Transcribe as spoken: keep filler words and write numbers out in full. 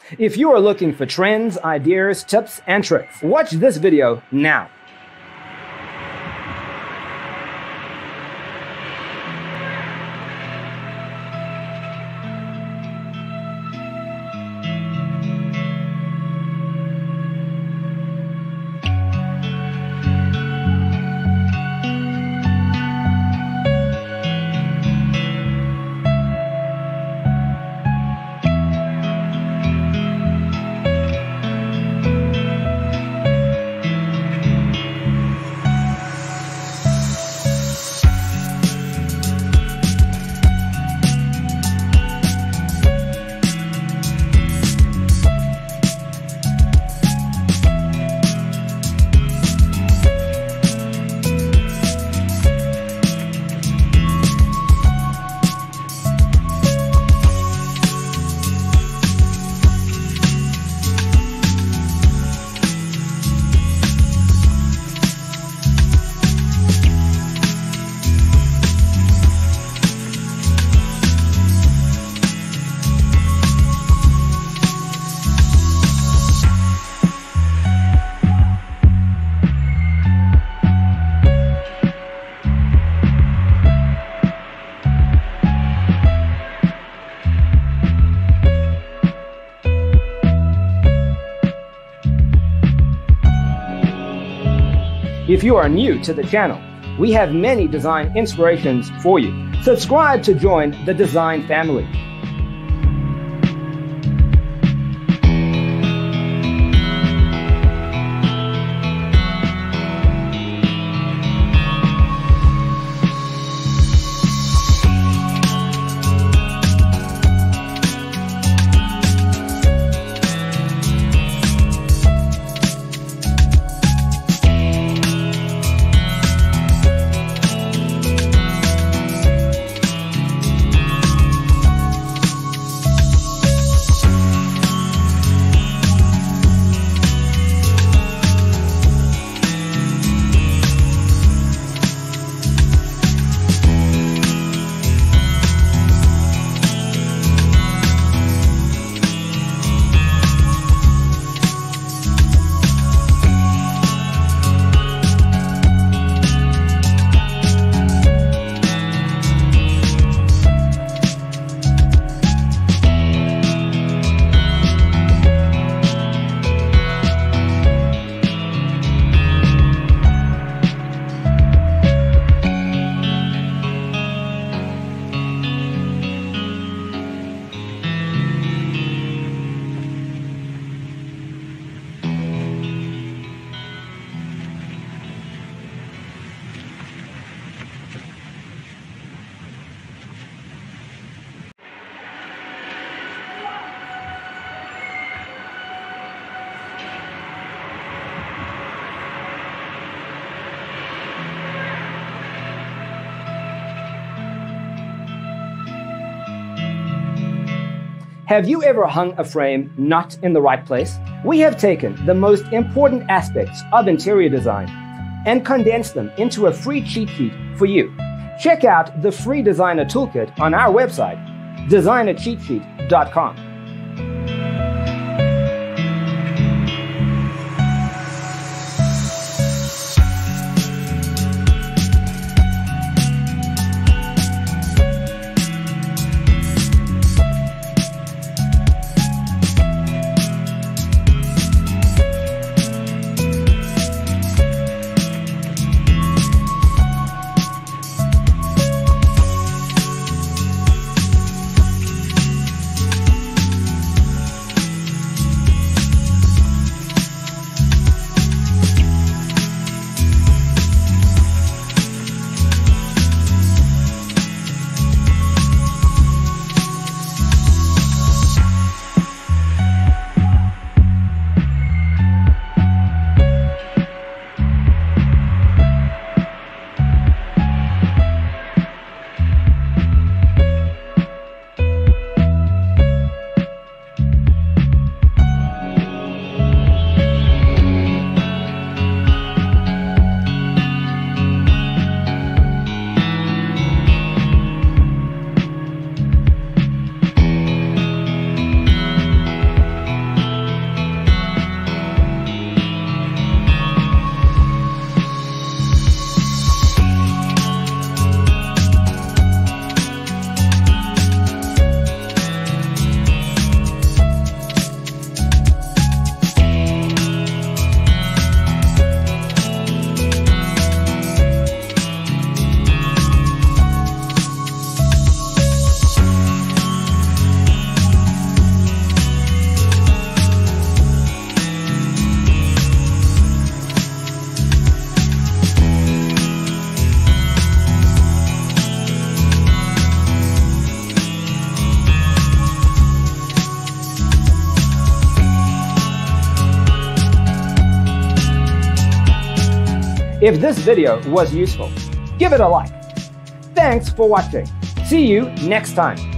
If you are looking for trends, ideas, tips, and tricks, watch this video now. If you are new to the channel, we have many design inspirations for you. Subscribe to join the design family. Have you ever hung a frame not in the right place? We have taken the most important aspects of interior design and condensed them into a free cheat sheet for you. Check out the free designer toolkit on our website, designer cheat sheet dot com. If this video was useful, give it a like. Thanks for watching. See you next time.